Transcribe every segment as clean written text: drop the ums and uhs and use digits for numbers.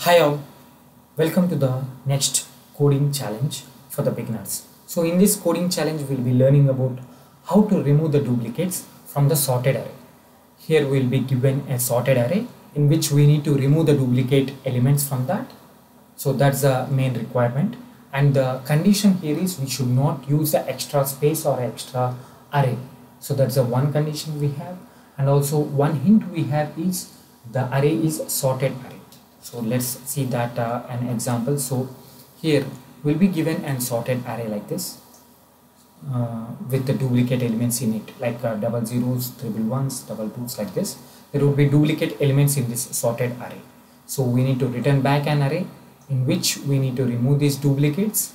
Hi all, welcome to the next coding challenge for the beginners. So in this coding challenge we'll be learning about how to remove the duplicates from the sorted array. Here we'll be given a sorted array in which we need to remove the duplicate elements from that. So that's the main requirement, and the condition here is we should not use the extra space or extra array. So that's the one condition we have, and also one hint we have is the array is sorted array. So let's see that an example. So here will be given an sorted array like this with the duplicate elements in it, like double zeros, triple ones, double twos, like this. There will be duplicate elements in this sorted array. So we need to return back an array in which we need to remove these duplicates.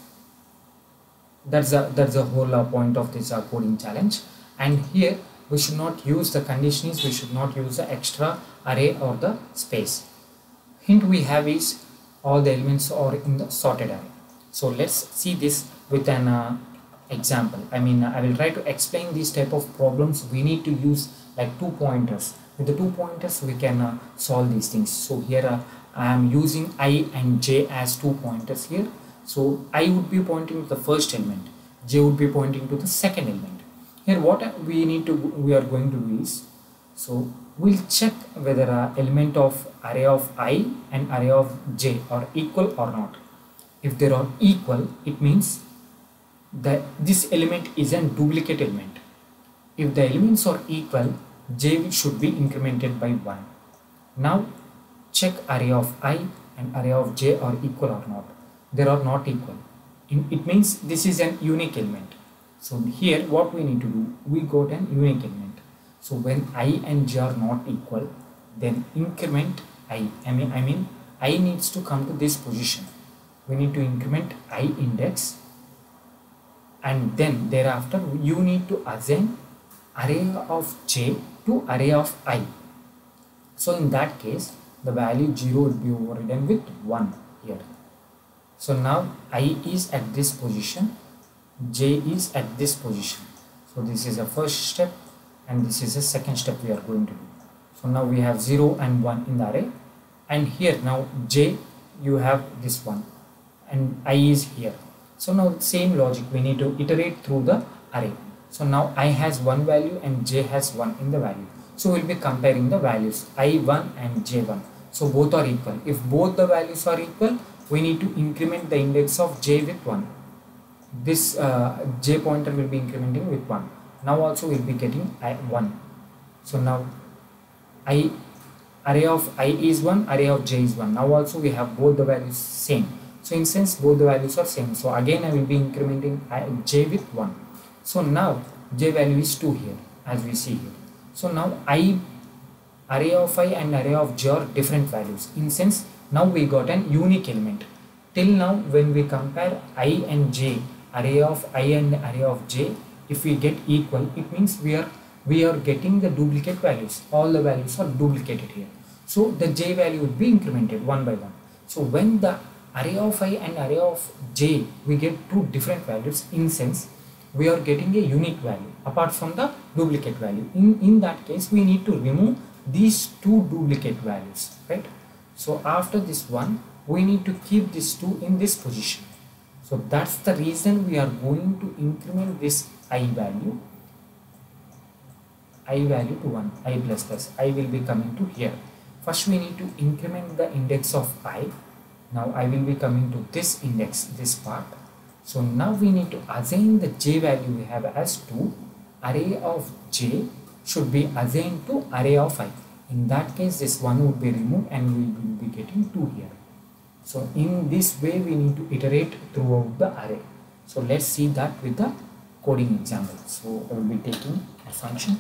That's the whole point of this coding challenge. And here we should not use the condition is we should not use the extra array or the space. Hint we have is all the elements are in the sorted array. So let's see this with an example. I will try to explain these type of problems. We need to use like two pointers. With the two pointers we can solve these things. So here I am using I and j as two pointers here. So I would be pointing to the first element, j would be pointing to the second element. Here what we are going to do is, so we'll check whether element of array of I and array of j are equal or not. If they are equal, it means that this element is a duplicate element. If the elements are equal, j should be incremented by 1. Now check array of I and array of j are equal or not. They are not equal. It means this is an unique element. So here what we need to do, we got an unique element. So when I and j are not equal, then increment I mean I needs to come to this position. We need to increment I index, and then thereafter you need to assign array of j to array of I. So in that case the value 0 would be overridden with 1 here. So now I is at this position, j is at this position. So this is the first step and this is the second step we are going to do. So now we have 0 and 1 in the array, and here now j you have this one and I is here. So now same logic, we need to iterate through the array. So now I has one value and j has 1 in the value. So we'll be comparing the values I1 and j1. So both are equal. If both the values are equal, we need to increment the index of j with 1. This j pointer will be incrementing with 1. Now also we'll be getting I1. So now array of I is 1, array of j is 1. Now also we have both the values same. So in sense both the values are same. So again I will be incrementing j with 1. So now j value is 2 here as we see here. So now array of I and array of j are different values. In sense now we got an unique element. Till now when we compare I and j, array of I and array of j, if we get equal, it means we are getting the duplicate values. All the values are duplicated here. So the j value would be incremented one by one. So when the array of I and array of j, we get two different values, in sense we are getting a unique value apart from the duplicate value. In that case we need to remove these two duplicate values, right? So after this one we need to keep these two in this position. So that's the reason we are going to increment this I value to 1, I plus plus. I will be coming to here. First we need to increment the index of I. Now I will be coming to this index, this part. So now we need to assign the j value we have as 2. Array of j should be assigned to array of I. In that case this 1 would be removed and we will be getting 2 here. So in this way we need to iterate throughout the array. So let's see that with the coding example. So I will be taking a function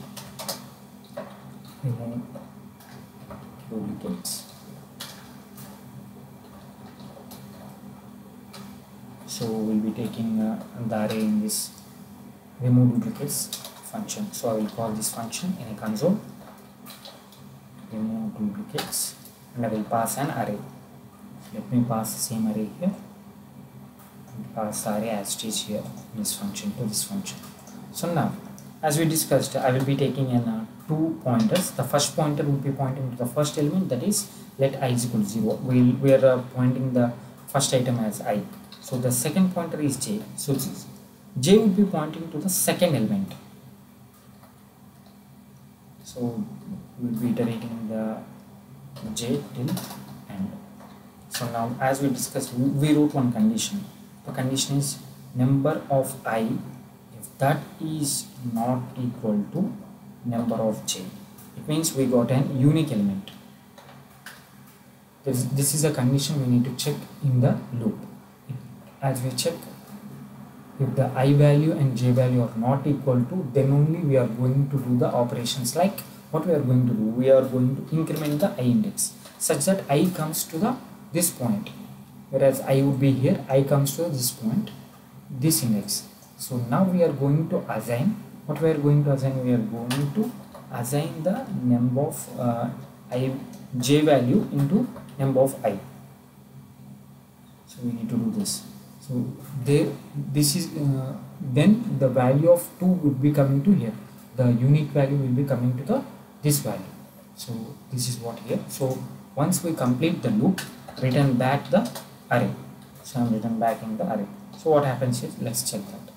remove duplicates. So we'll be taking the array in this remove duplicates function. So I will call this function in a console remove duplicates, and I will pass an array. Let me pass the same array here and pass the array as it is here in this function to this function. So now as we discussed, I will be taking an two pointers. The first pointer will be pointing to the first element, that is let I is equal to 0. We are pointing the first item as I. So the second pointer is j. So j would be pointing to the second element. So we will be iterating the j till end. So now, as we discussed, we wrote one condition. The condition is number of I if that is not equal to number of j. It means we got an unique element. This is a condition we need to check in the loop. As we check, if the I value and j value are not equal to, then only we are going to do the operations. Like what we are going to do, we are going to increment the I index such that I comes to this point, whereas I would be here, I comes to this point, this index. So now we are going to assign, what we are going to assign, we are going to assign the number of j value into number of I. So we need to do this. So there, this is then the value of 2 would be coming to here, the unique value will be coming to this value. So this is what here. So once we complete the loop, return back the array. So I'm return back in the array. So what happens is, let's check that.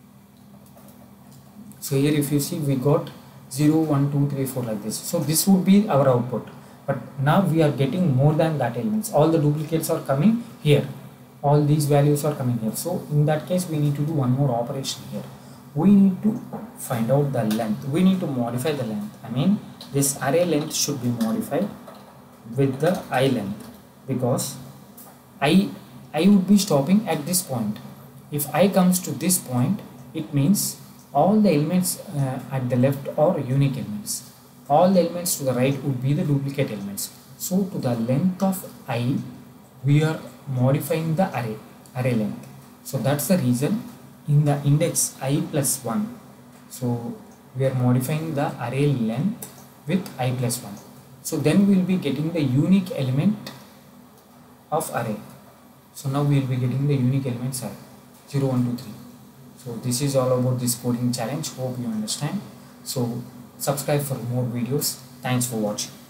So here if you see, we got 0 1 2 3 4 like this. So this would be our output, but now we are getting more than that elements. All the duplicates are coming here, all these values are coming here. So in that case, we need to do one more operation here. We need to find out the length. We need to modify the length. I mean, this array length should be modified with the I length, because I would be stopping at this point. If I comes to this point, it means all the elements at the left are unique elements. All the elements to the right would be the duplicate elements. So to the length of I, we are modifying the array length. So that's the reason in the index I plus 1. So we are modifying the array length with I plus 1. So then we will be getting the unique element of array. So now we will be getting the unique elements are 0 1 2 3. So this is all about this coding challenge. Hope you understand. So subscribe for more videos. Thanks for watching.